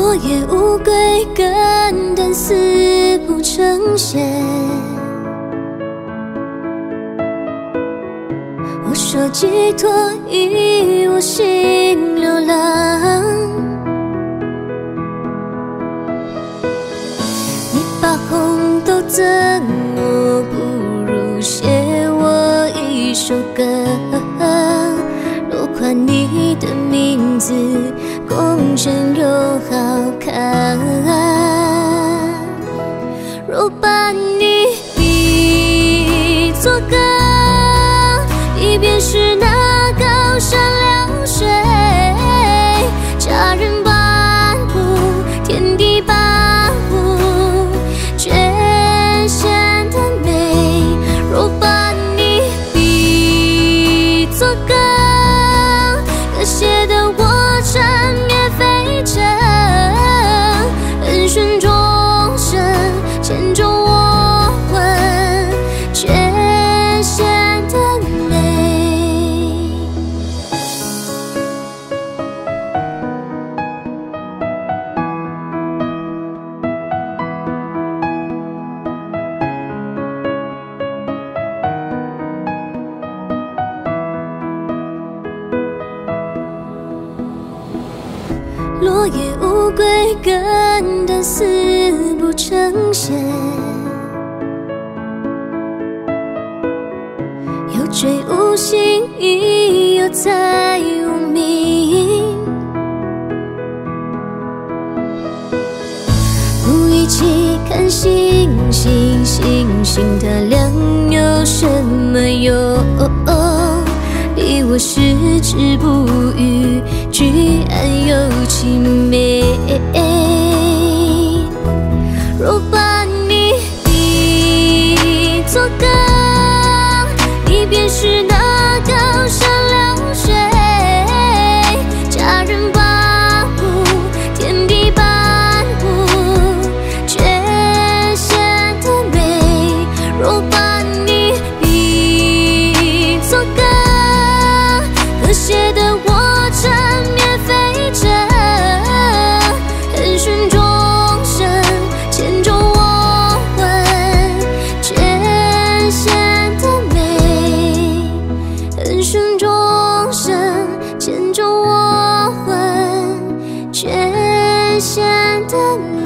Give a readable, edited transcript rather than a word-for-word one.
落叶无归根，但丝不成线。我说寄托于我心流浪，你把红豆赠我，不如写我一首歌，落款你的名字，工整又好看。若把你比作歌，你便是那高山流水，佳人半步，天地半步，全显得美。若把你比作歌，歌写的我缠绵悱怅，恩顺终生，牵着我魂，全显得美。落叶无归根，但丝不成线。有追无心意，有猜无名。不一起看星星，星星的亮有什么用？离我矢志不渝，居安又凄美。若把你比作歌，你便是那高山流水，佳人半步，天地半步，全显得美。若把你比作歌，歌写的我缠绵悱怅，恩顺终生，牵着我魂，全显得美。恩顺终生，牵着我魂，全显得美。